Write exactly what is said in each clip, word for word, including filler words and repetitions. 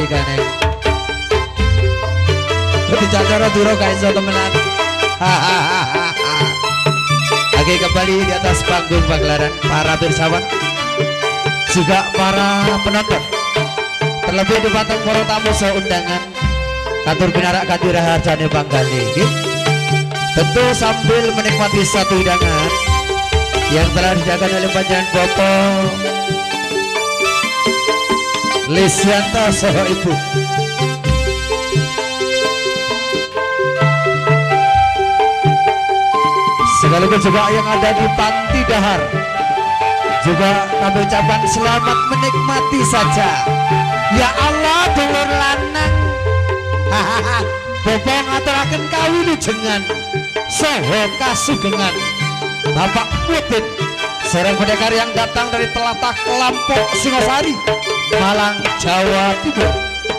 kaneng. Bicara duro kaiso temenan. Oke, kembali di atas panggung pagelaran para pirsawan juga para penonton. Terlebih di patang para tamu seundangan katur pinarak katira harjane panggali. Tentu sambil menikmati satu hidangan yang telah disediakan oleh panjenengan Bapak Lisyanta saha Ibu. Sekaligus juga yang ada di Panti Dahar juga kami ucapkan selamat menikmati saja. Ya Allah dulur lanang Bapak ngaturaken kawilujengan saha kasugengan Bapak Mutin serang pendekar yang datang dari telatah Lampok Singosari Malang Jawa Timur.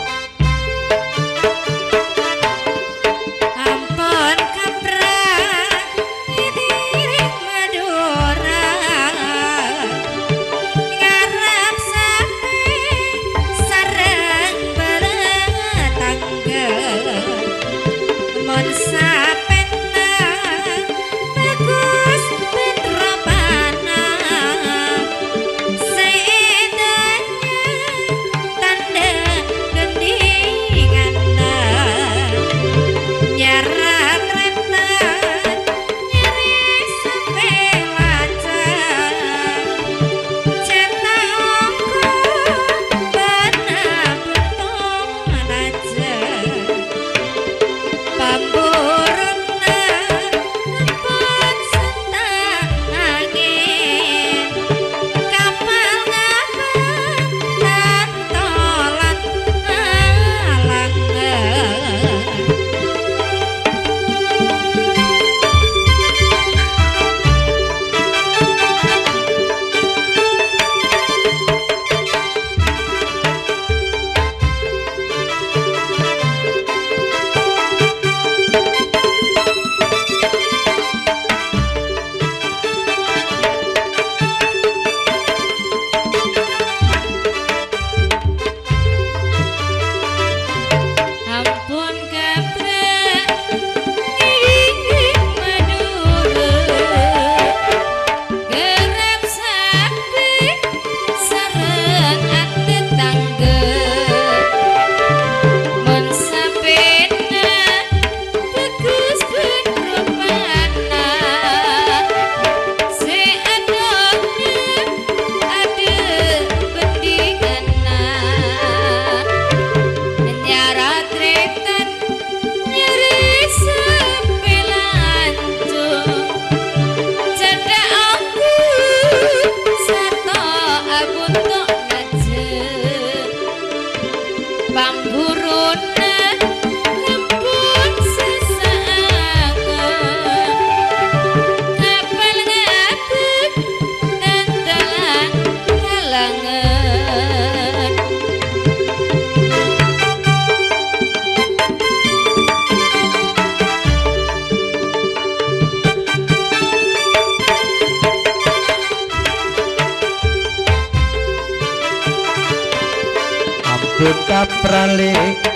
Kaprale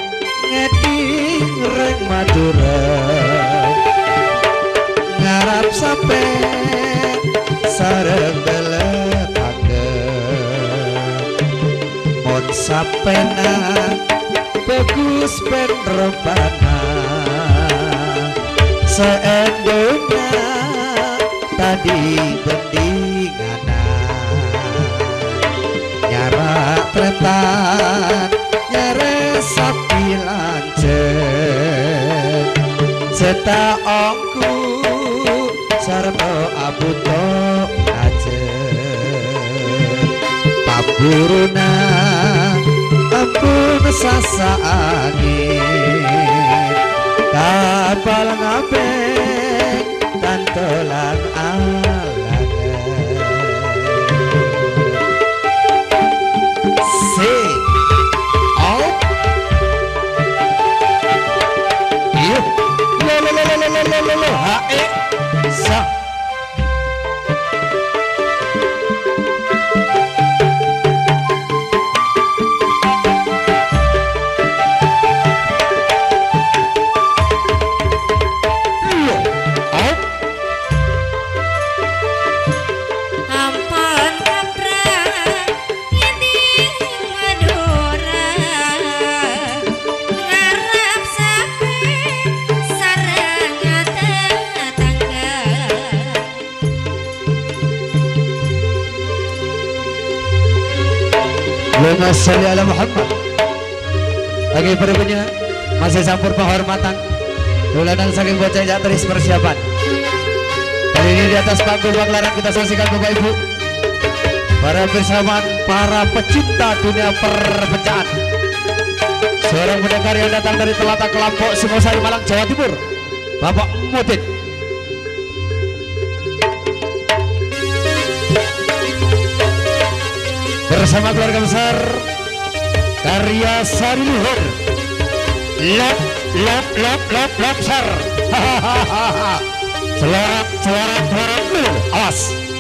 ngedi reng Madura ngarap sampe sareng beletake mon sapena bagus ben rebana seendona tadi bendingana nyarak tretan nyare sapi lancet ceta ongku sarto abuto ajet paburuna ampun sasa angin kapal ngabeng tantolan alangan si hae sa Allahumma sholli ala Muhammad. Bagi berikutnya masih campur penghormatan Bulan saking bocah jak terus persiapan. Kali ini di atas panggung pagelaran kita saksikan Bapak Ibu para bersamaan para pecinta dunia perpecahan. Seorang pendekar yang datang dari Telatak Kelampok, Singosari, Malang, Jawa Timur, Bapak Mudin. Bersama keluarga besar Karya Sari Luhur. Lap, lap, lap, lap, lap, sar. Hahaha. Selarat, selarat, selarat, lur. Awas.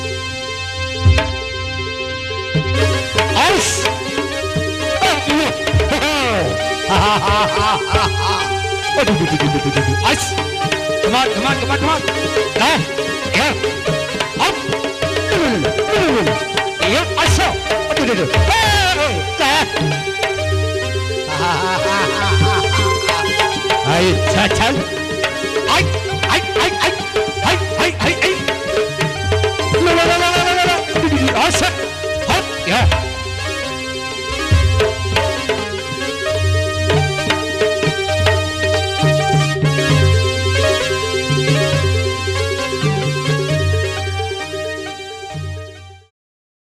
Awas. Oh, iya. Hahaha. Aduh, aduh, aduh, aduh, aduh. Awas. Come on, come on, come on, come on. Nah, ya. Up. Iya, aso. Aduh, aduh, aduh. Hei, nah. Hai, cacan. Hai, hai, hai, hai, hai, hai, hai, hai. La la la la la la la. Asyik. Hop, ya.